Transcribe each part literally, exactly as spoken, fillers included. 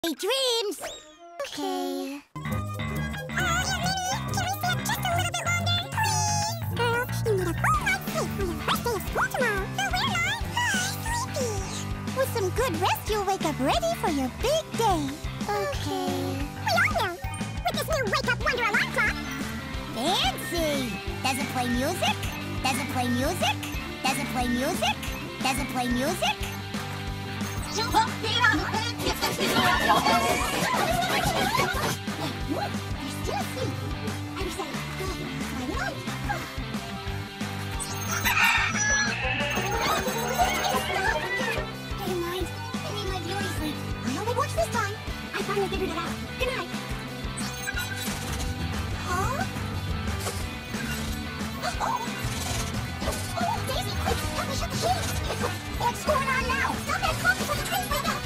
Sweet dreams! Okay. Oh, Minnie, can we stay up just a little bit longer, please? Girl, you need a full night's sleep for your first day of school tomorrow. So we're not sleepy. With some good rest, you'll wake up ready for your big day. Okay. We all will. With this new Wake Up Wonder alarm clock. Fancy! Does it play music? Does it play music? Does it play music? Does it play music? What? There's still asleep. I was saying, good. Why not? Never mind. I need my beauty sleep. I only watched this time. I finally figured it out. Good night. Huh? Oh! Oh, Daisy, quick! Help me shut the shades! What's going on now? Stop that clock before the trains wake up!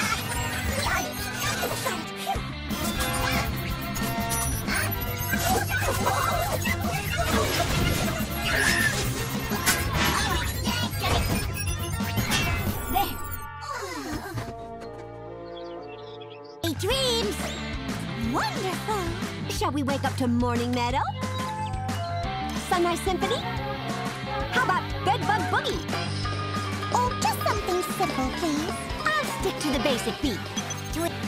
Dreams! Wonderful! Shall we wake up to Morning Meadow? Sunrise Symphony? How about Bedbug Boogie? Oh, just something simple, please. I'll stick to the basic beat. Do it.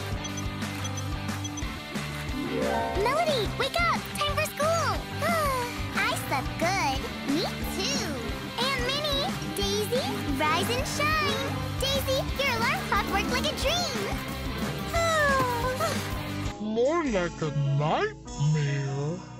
Melody, wake up! Time for school! I slept good. Me too. And Minnie, Daisy, rise and shine. Daisy, your alarm clock worked like a dream. More like a nightmare.